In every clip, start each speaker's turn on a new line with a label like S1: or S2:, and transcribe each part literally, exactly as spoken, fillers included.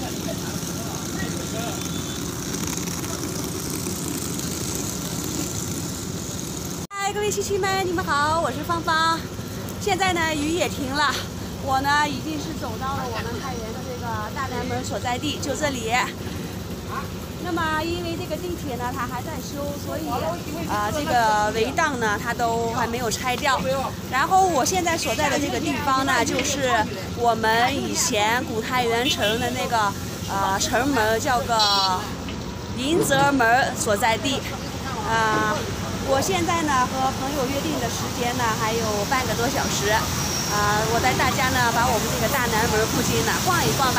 S1: 嗨，各位亲戚们，你们好，我是芳芳。现在呢，雨也停了，我呢已经是走到了我们太原的这个大南门所在地，就这里。那么，因为这个地铁呢，它还在修，所以啊、呃，这个围挡呢，它都还没有拆掉。然后我现在所在的这个地方呢，就是我们以前古太原城的那个呃城门，叫个迎泽门所在地。啊、呃，我现在呢和朋友约定的时间呢还有半个多小时。啊、呃，我带大家呢把我们这个大南门附近呢逛一逛吧。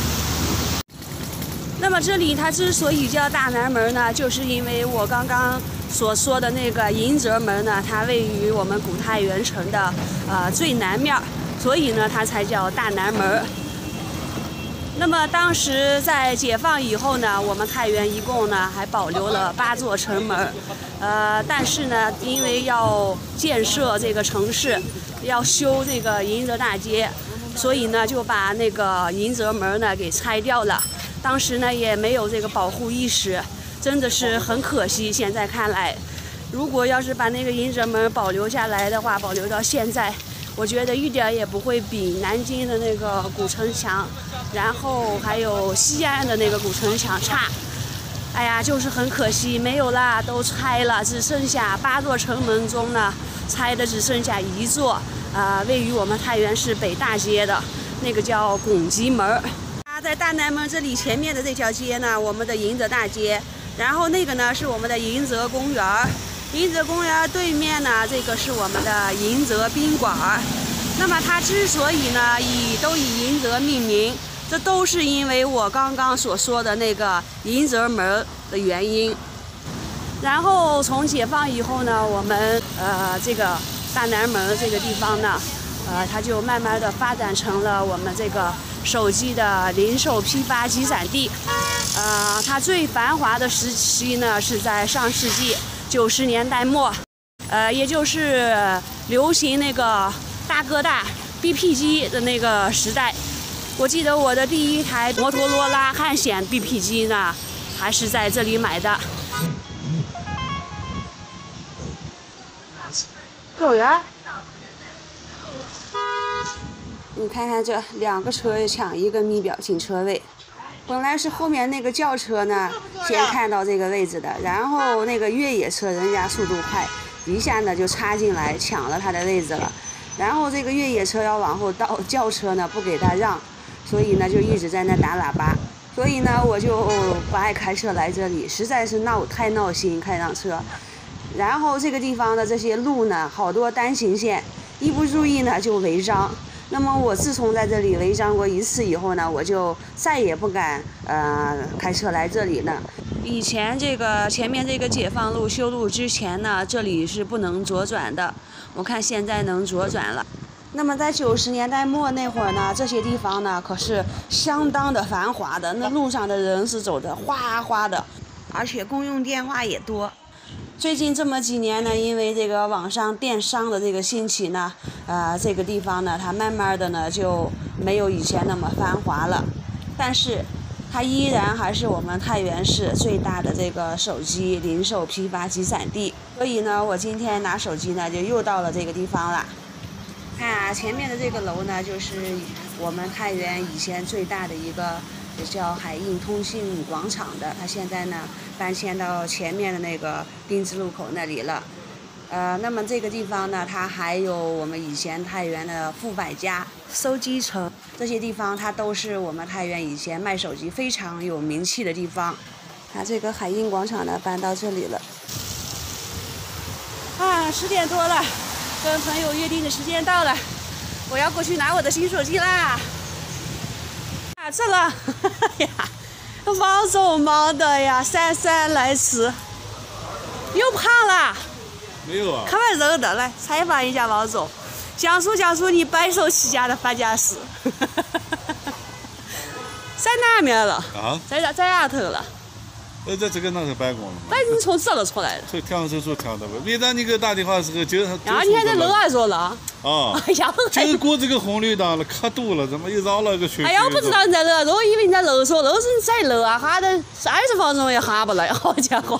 S1: 那么这里它之所以叫大南门呢，就是因为我刚刚所说的那个迎泽门呢，它位于我们古太原城的呃最南面，所以呢它才叫大南门。那么当时在解放以后呢，我们太原一共呢还保留了八座城门，呃，但是呢因为要建设这个城市，要修这个迎泽大街，所以呢就把那个迎泽门呢给拆掉了。当时呢也没有这个保护意识，真的是很可惜。现在看来，如果要是把那个迎泽门保留下来的话，保留到现在，我觉得一点也不会比南京的那个古城墙，然后还有西安的那个古城墙差。哎呀，就是很可惜，没有啦，都拆了，只剩下八座城门中呢，拆的只剩下一座，啊、呃，位于我们太原市北大街的那个叫拱极门。在大南门这里前面的这条街呢，我们的迎泽大街，然后那个呢是我们的迎泽公园，迎泽公园对面呢，这个是我们的迎泽宾馆。那么它之所以呢以都以迎泽命名，这都是因为我刚刚所说的那个迎泽门的原因。然后从解放以后呢，我们呃这个大南门这个地方呢，呃它就慢慢的发展成了我们这个手机的零售批发集散地。呃，它最繁华的时期呢是在上世纪九十年代末，呃，也就是流行那个大哥大 B P 机的那个时代。我记得我的第一台摩托罗拉汉显 B P 机呢，还是在这里买的。幼儿园。你看看这两个车抢一个密表停车位，本来是后面那个轿车呢先看到这个位置的，然后那个越野车人家速度快，一下呢就插进来抢了他的位置了，然后这个越野车要往后倒，轿车呢不给他让，所以呢就一直在那打喇叭，所以呢我就不爱开车来这里，实在是闹太闹心开上车。然后这个地方的这些路呢，好多单行线，一不注意呢就违章。那么我自从在这里违章过一次以后呢，我就再也不敢呃开车来这里了。以前这个前面这个解放路修路之前呢，这里是不能左转的，我看现在能左转了。那么在九十年代末那会儿呢，这些地方呢可是相当的繁华的，那路上的人是走的哗哗的，而且公用电话也多。最近这么几年呢，因为这个网上电商的这个兴起呢，呃，这个地方呢，它慢慢的呢就没有以前那么繁华了，但是它依然还是我们太原市最大的这个手机零售批发集散地。所以呢，我今天拿手机呢就又到了这个地方了。看啊，前面的这个楼呢，就是我们太原以前最大的一个也叫海印通信广场的，它现在呢搬迁到前面的那个丁字路口那里了。呃，那么这个地方呢，它还有我们以前太原的富百家、收机城这些地方，它都是我们太原以前卖手机非常有名气的地方。它这个海印广场呢搬到这里了。啊，十点多了，跟朋友约定的时间到了，我要过去拿我的新手机啦。啊，这了，呀，王总忙的呀，姗姗来迟。又胖了？
S2: 没有啊。
S1: 看完肉的，来采访一下王总，讲述讲述你白手起家的发家史。在哪面了？
S2: 啊？
S1: 在在哪头了？
S2: 呃，这这个那是办公了嘛？
S1: 反正从这儿出来的。
S2: 从调用手术调的吧？为啥你给我打电话的时候就？
S1: 然后你还在楼上说了？
S2: 啊。
S1: 哎呀，
S2: 就是过这个红绿灯了，可堵了，怎么又绕了个圈？
S1: 哎呀，我不知道你在楼上，我以为你在楼上，楼上你在楼啊，哈的二十分钟也哈不来，好家伙！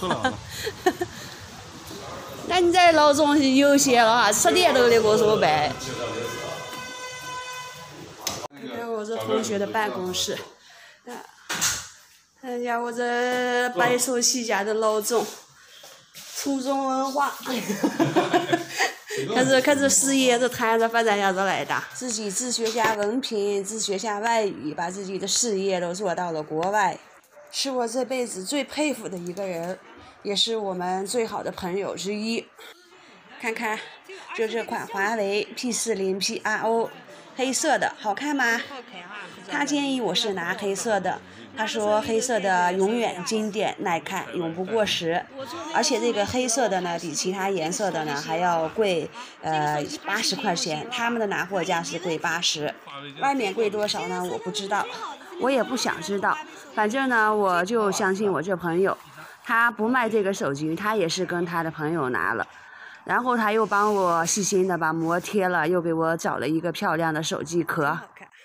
S1: 那你在楼中悠闲了哈，吃点都得给我说拜。看看我这同学的办公室，啊，看下我这白手起家的老总，初中文化。看这看这事业，这摊子发展要这来的，自己自学下文凭，自学下外语，把自己的事业都做到了国外，是我这辈子最佩服的一个人，也是我们最好的朋友之一。看看，就这款华为 P 四零 P R O， 黑色的，好看吗？他建议我是拿黑色的。他说黑色的永远经典耐看，永不过时，而且这个黑色的呢比其他颜色的呢还要贵呃八十块钱，他们的拿货价是贵八十，外面贵多少呢我不知道，我也不想知道，反正呢我就相信我这朋友，他不卖这个手机，他也是跟他的朋友拿了，然后他又帮我细心的把膜贴了，又给我找了一个漂亮的手机壳。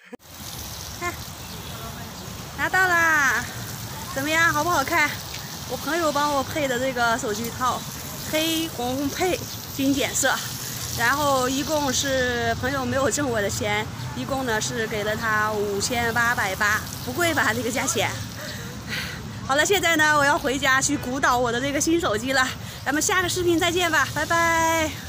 S1: 拿到啦，怎么样，好不好看？我朋友帮我配的这个手机套，黑红配经典色，然后一共是朋友没有挣我的钱，一共呢是给了他五千八百八，不贵吧这个价钱？好了，现在呢我要回家去鼓捣我的这个新手机了，咱们下个视频再见吧，拜拜。